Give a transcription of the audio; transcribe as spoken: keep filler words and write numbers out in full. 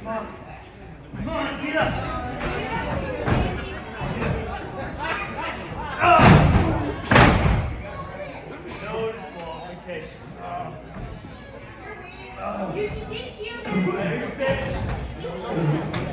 Come on. Come on, get up. No disqualification. Oh. Oh. I understand.